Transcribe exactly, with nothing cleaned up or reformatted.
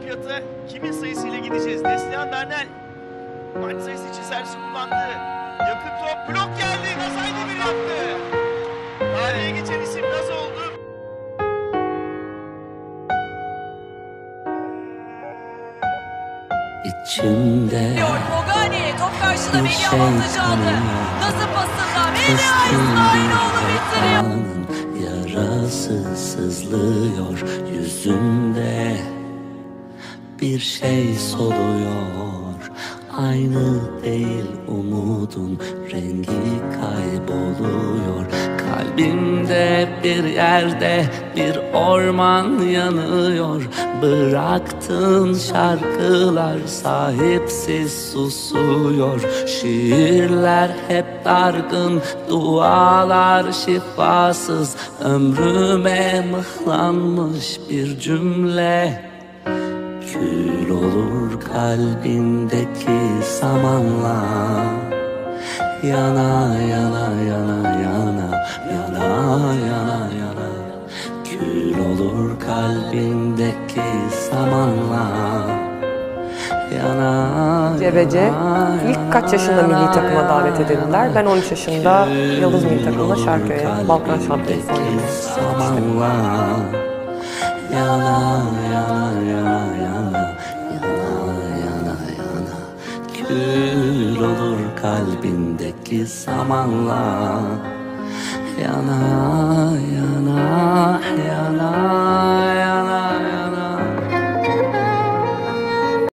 olimpiyata kimin sayısıyla gideceğiz? Neslihan Bernal maç sayısı için servis kullandı. Yakın top, blok geldi. Nazay Demir yaptı. Tarihe geçen isim Naz oldu. İçimde Pogani top karşıda Melih avantajı aldı. Naz'ın pasında Melih İsmailoğlu bitiriyor. yarası sızlıyor yüzümde, bir şey soluyor. Aynı değil umudun, rengi kayboluyor. Kalbimde bir yerde bir orman yanıyor. Bıraktığın şarkılar sahipsiz susuyor. Şiirler hep dargın, dualar şifasız. Ömrüme mıhlanmış bir cümle. Kül olur kalbindeki samanla. Yana yana yana yana yana yana yana. Kül olur kalbindeki samanla. Yana Cebeci yana, ilk kaç yaşında milli takıma davet edildiler? Ben on üç yaşında Yıldız Milli Takımı'nda Şarköy'e Balkan Şampiyonası oynamaya gitmiştim. Yana yana yana yana yana yana yana. Kül olur kalbindeki samanla. Yana yana yana yana.